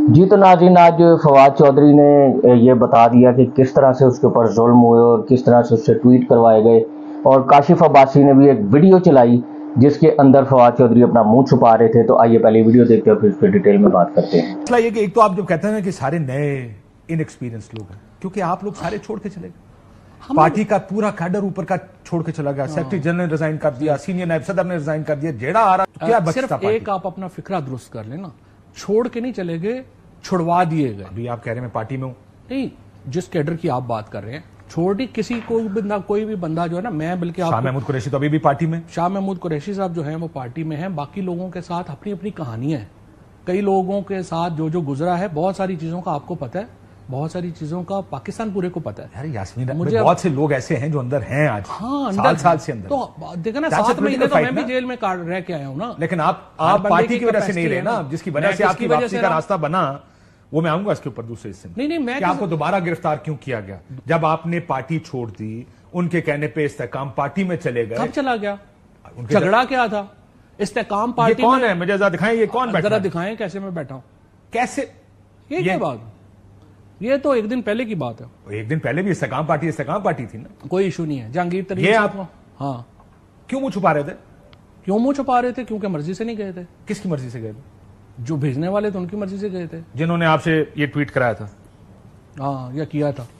جی تو ناظرین، آج فواد چودھری نے یہ بتا دیا کہ کس طرح سے اس کے اوپر ظلم ہوئے اور کس طرح سے اس سے ٹویٹ کروائے گئے، اور کاشف عباسی نے بھی ایک ویڈیو چلائی جس کے اندر فواد چودھری اپنا منہ چھپا رہے تھے۔ تو آئیے پہلے ویڈیو دیکھتے ہیں پھر اس پہ ڈیٹیل میں بات کرتے ہیں۔ مسئلہ یہ کہ ایک تو آپ جب کہتے ہیں کہ سارے نئے ان ایکسپیرینس لوگ ہیں، کیونکہ آپ لوگ سارے چھوڑ کے چلے گئے، پارٹی کا پورا کیڈر اوپر کا چھوڑ کے چلا گیا، سیکرٹری جنرل نے ریزائن کر دیا، سینئر نائب صدر نے ریزائن کر دیا، جیڑا آ رہا کیا بچتا صرف ایک آپ اپنا فکرہ درست کر لیں نا، چھوڑ کے نہیں چلے گئے، چھڑوا دیے گئے۔ ابھی آپ کہہ رہے ہیں میں پارٹی میں ہوں، نہیں، جس کیڈر کی آپ بات کر رہے ہیں، چھوڑی کسی کوئی بھی بندہ جو ہے نا، میں بلکہ شاہ محمود قریشی تو ابھی بھی پارٹی میں، شاہ محمود قریشی صاحب جو ہیں وہ پارٹی میں ہیں، باقی لوگوں کے ساتھ اپنی اپنی کہانیاں ہیں، کئی لوگوں کے ساتھ جو گزرا ہے، بہت ساری چیزوں کا آپ کو پتہ ہے، بہت ساری چیزوں کا پاکستان پورے کو پتہ ہے۔ یار یاسمین، بہت سے لوگ ایسے ہیں جو اندر ہیں آج، سال سے اندر، تو دیکھیں نا 7 مہینے تو میں بھی جیل میں رہ کے آیا ہوں نا، لیکن آپ پارٹی کی وجہ سے نہیں رہے نا، جس کی وجہ سے آپ کی واپسی کا راستہ بنا، وہ میں آؤں گا اس کے اوپر دوسرے حصے میں۔ نہیں، میں کہ آپ کو دوبارہ گرفتار کیوں کیا گیا جب آپ نے پارٹی چھوڑ دی، ان کے کہنے پہ استحکام پارٹی میں چلے گئے؟ کب چلا گیا؟ جھگڑا کیا تھا؟ استحکام پارٹی کون ہے؟ مجھے ذرا دکھائیں، یہ کون بیٹھا؟ ذرا دکھائیں کیسے میں بیٹھا ہوں، کیسے؟ یہ کیا بات؟ یہ تو ایک دن پہلے کی بات ہے۔ ایک دن پہلے بھی استحکام پارٹی تھی نا، کوئی ایشو نہیں ہے۔ جہانگیر ترین یہ آپ ہاں کیوں منہ چھپا رہے تھے؟ کیوں منہ چھپا رہے تھے؟ کیونکہ مرضی سے نہیں گئے تھے۔ کس کی مرضی سے گئے تھے؟ جو بھیجنے والے تھے ان کی مرضی سے گئے تھے، جنہوں نے آپ سے یہ ٹویٹ کرایا تھا۔ ہاں، یا کیا تھا،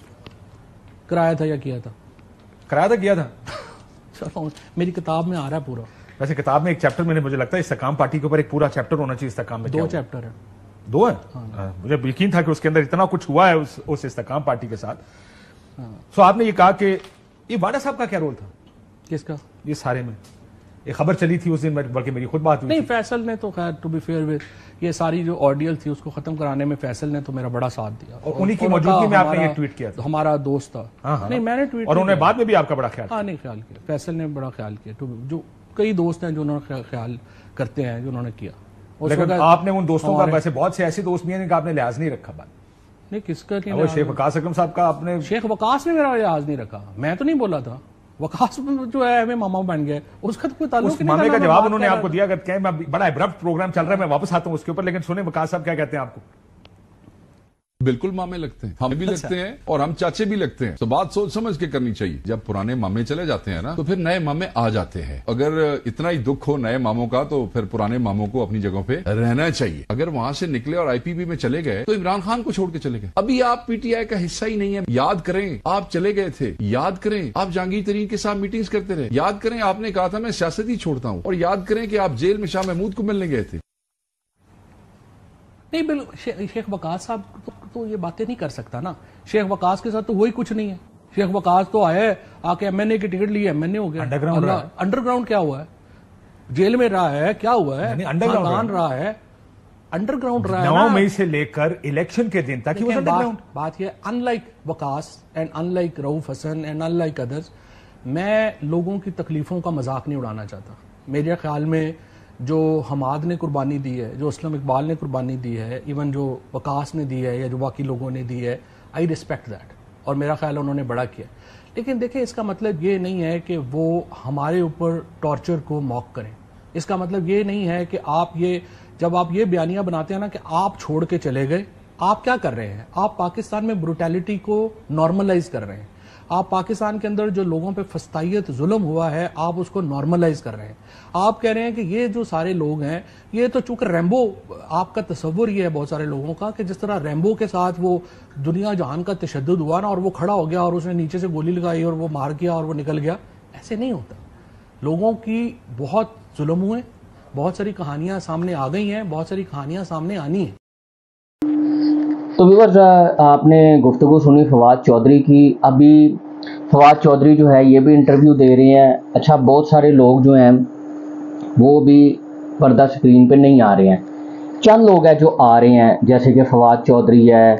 کرایا تھا یا کیا تھا، کیا تھا چلو میری کتاب میں آ رہا ہے پورا۔ ویسے کتاب میں ایک چیپٹر میں نے، مجھے لگتا ہے استحکام پارٹی کے اوپر ایک پورا چیپٹر ہونا چاہیے استحکام میں۔ 2 چیپٹر ہیں۔ 2 ہیں؟ مجھے یقین تھا کہ اس کے اندر اتنا کچھ ہوا ہے اس استحکام پارٹی کے ساتھ۔ سو آپ نے یہ کہا کہ یہ واڈا صاحب کا کیا رول تھا؟ کس کا؟ یہ سارے میں یہ خبر چلی تھی اس دن، بلکہ میری خود بات ہوئی نہیں، فیصل نے تو خیر ٹو بی فیئر یہ ساری جو آڈیل تھی اس کو ختم کرانے میں فیصل نے تو میرا بڑا ساتھ دیا، اور انہی کی موجودگی میں آپ نے یہ ٹویٹ کیا تھا۔ ہمارا دوست تھا، نہیں میں نے ٹویٹ، اور انہوں نے بعد میں بھی آپ کا بڑا خیال، ہاں نہیں خیال کیا، فیصل نے بڑا خیال کیا، جو کئی دوست ہیں جو انہوں نے خیال کرتے ہیں جو انہوں نے کیا۔ لیکن آپ نے ان دوستوں کا، ویسے بہت سے ایسے دوست بھی ہیں جن کا آپ نے لحاظ نہیں رکھا۔ بات نہیں، کس کا وہ شیخ وقاص اکرم صاحب کا آپ نے؟ شیخ وقاص نے میرا لحاظ نہیں رکھا، میں تو نہیں بولا تھا، وقاص جو ہے ہمیں ماما بن گئے، اس کا تو کوئی تعلق نہیں۔ مامے کا جواب انہوں نے آپ کو دیا، کہ میں بڑا ابرپٹ پروگرام چل رہا ہے، میں واپس آتا ہوں اس کے اوپر، لیکن سنیں وقاص صاحب کیا کہتے ہیں آپ کو۔ بالکل مامے لگتے ہیں، ہم بھی لگتے ہیں اور ہم چاچے بھی لگتے ہیں، تو بات سوچ سمجھ کے کرنی چاہیے۔ جب پرانے مامے چلے جاتے ہیں نا تو پھر نئے مامے آ جاتے ہیں۔ اگر اتنا ہی دکھ ہو نئے ماموں کا تو پھر پرانے ماموں کو اپنی جگہوں پہ رہنا چاہیے۔ اگر وہاں سے نکلے اور آئی پی پی میں چلے گئے تو عمران خان کو چھوڑ کے چلے گئے، ابھی آپ پی ٹی آئی کا حصہ ہی نہیں ہے۔ یاد کریں آپ چلے گئے تھے، یاد کریں آپ جہانگیر ترین کے ساتھ میٹنگز کرتے رہے، یاد کریں آپ نے کہا تھا میں سیاست ہی چھوڑتا ہوں، اور یاد کریں کہ آپ جیل میں شاہ محمود کو ملنے گئے تھے۔ نہیں، بالکل شیخ وقاص صاحب تو یہ باتیں نہیں کر سکتا نا، شیخ وقاص کے ساتھ تو وہی کچھ نہیں ہے۔ شیخ وقاص تو آئے آ کے ایم این اے کی ٹکٹ لی، ایم این اے ہو گیا۔ انڈر گراؤنڈ کیا ہوا ہے؟ جیل میں رہا ہے، کیا ہوا ہے؟ خاندان رہا ہے، انڈر گراؤنڈ رہا ہے 9 مئی سے لے کر الیکشن کے دن تک۔ بات یہ unlike Waqas and unlike Rauf Hassan and unlike others, میں لوگوں کی تکلیفوں کا مذاق نہیں اڑانا چاہتا۔ میرے خیال میں جو حماد نے قربانی دی ہے، جو اسلم اقبال نے قربانی دی ہے، ایون جو وقاص نے دی ہے یا جو باقی لوگوں نے دی ہے، آئی ریسپیکٹ دیٹ، اور میرا خیال ہے انہوں نے بڑا کیا۔ لیکن دیکھیں اس کا مطلب یہ نہیں ہے کہ وہ ہمارے اوپر ٹارچر کو موک کریں۔ اس کا مطلب یہ نہیں ہے کہ جب آپ یہ بیانیہ بناتے ہیں نا کہ آپ چھوڑ کے چلے گئے، آپ کیا کر رہے ہیں؟ آپ پاکستان میں بروٹیلٹی کو نارملائز کر رہے ہیں۔ آپ پاکستان کے اندر جو لوگوں پہ فستائیت ظلم ہوا ہے، آپ اس کو نارملائز کر رہے ہیں۔ آپ کہہ رہے ہیں کہ یہ جو سارے لوگ ہیں، یہ تو چونکہ ریمبو، آپ کا تصور یہ ہے بہت سارے لوگوں کا کہ جس طرح ریمبو کے ساتھ وہ دنیا جہان کا تشدد ہوا نا، اور وہ کھڑا ہو گیا اور اس نے نیچے سے گولی لگائی اور وہ مار گیا اور وہ نکل گیا، ایسے نہیں ہوتا۔ لوگوں کی بہت ظلم ہوئے، بہت ساری کہانیاں سامنے آ گئی ہیں، بہت ساری کہانیاں سامنے آنی ہیں۔ تو ویورز، آپ نے گفتگو سنی فواد چودھری کی۔ ابھی فواد چودھری جو ہے یہ بھی انٹرویو دے رہے ہیں۔ اچھا، بہت سارے لوگ جو ہیں وہ بھی پردہ سکرین پہ نہیں آ رہے ہیں، چند لوگ ہیں جو آ رہے ہیں، جیسے کہ فواد چودھری ہے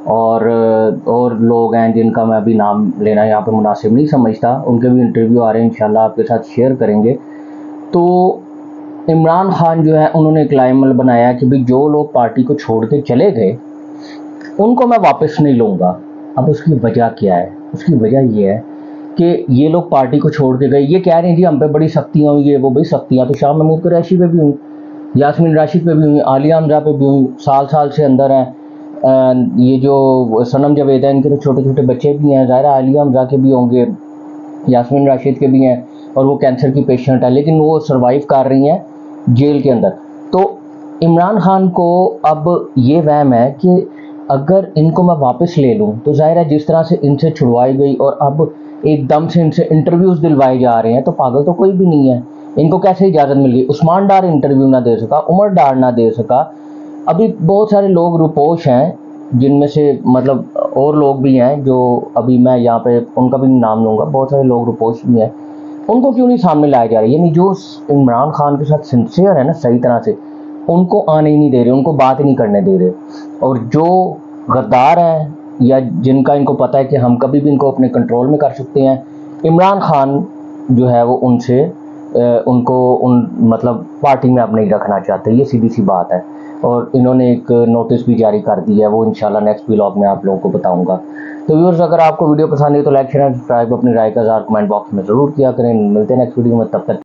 اور لوگ ہیں جن کا میں ابھی نام لینا یہاں پہ مناسب نہیں سمجھتا، ان کے بھی انٹرویو آ رہے ہیں، انشاءاللہ آپ کے ساتھ شیئر کریں گے۔ تو عمران خان جو ہے انہوں نے ایک لائن عمل بنایا کہ بھی جو لوگ پارٹی کو چھوڑ کے چلے گئے ان کو میں واپس نہیں لوں گا۔ اب اس کی وجہ کیا ہے؟ اس کی وجہ یہ ہے کہ یہ لوگ پارٹی کو چھوڑ کے گئے، یہ کہہ رہے ہیں جی ہم پہ بڑی سختیاں ہوئی ہے، وہ بڑی سختیاں تو شاہ محمود قریشی پہ بھی ہوئی، یاسمین راشد پہ بھی ہوئی، عالیہ حمزہ پہ بھی ہوئی، سال سے اندر ہیں، یہ جو سنم جاوید ہے ان کے تو چھوٹے چھوٹے بچے بھی ہیں, ظاہرہ عالیہ حمزہ کے بھی ہوں گے, یاسمین راشد کے بھی ہیں, اور وہ کینسر کی پیشنٹ ہے, لیکن وہ سروائیو کر رہی ہیں جیل کے اندر. تو عمران خان کو اب یہ وہم ہے کہ اگر ان کو میں واپس لے لوں تو ظاہر ہے جس طرح سے ان سے چھڑوائی گئی اور اب ایک دم سے ان سے انٹرویوز دلوائے جا رہے ہیں, تو پاگل تو کوئی بھی نہیں ہے. ان کو کیسے اجازت مل گئی؟ عثمان ڈار انٹرویو نہ دے سکا, عمر ڈار نہ دے سکا, ابھی بہت سارے لوگ روپوش ہیں جن میں سے مطلب اور لوگ بھی ہیں جو ابھی میں یہاں پہ ان کا بھی نام لوں گا, بہت سارے لوگ روپوش بھی ہیں, ان کو کیوں نہیں سامنے لایا جا رہا؟ یعنی جو عمران خان کے ساتھ سنسیئر ہے نا صحیح طرح سے, ان کو آنے ہی نہیں دے رہے, ان کو بات ہی نہیں کرنے دے رہے. اور جو غدار ہیں یا جن کا ان کو پتہ ہے کہ ہم کبھی بھی ان کو اپنے کنٹرول میں کر سکتے ہیں, عمران خان جو ہے وہ ان سے ان کو مطلب پارٹی میں اب نہیں رکھنا چاہتے, یہ سیدھی سی بات ہے. اور انہوں نے ایک نوٹس بھی جاری کر دیا ہے, وہ انشاءاللہ نیکسٹ ولاگ میں آپ لوگوں کو بتاؤں گا. تو ویورز اگر آپ کو ویڈیو پسند ہے تو لائک شیئر سبسکرائب اپنی رائے کا اظہار کمنٹ باکس میں ضرور کیا کریں. ملتے ہیں نیکسٹ ویڈیو میں, تب تک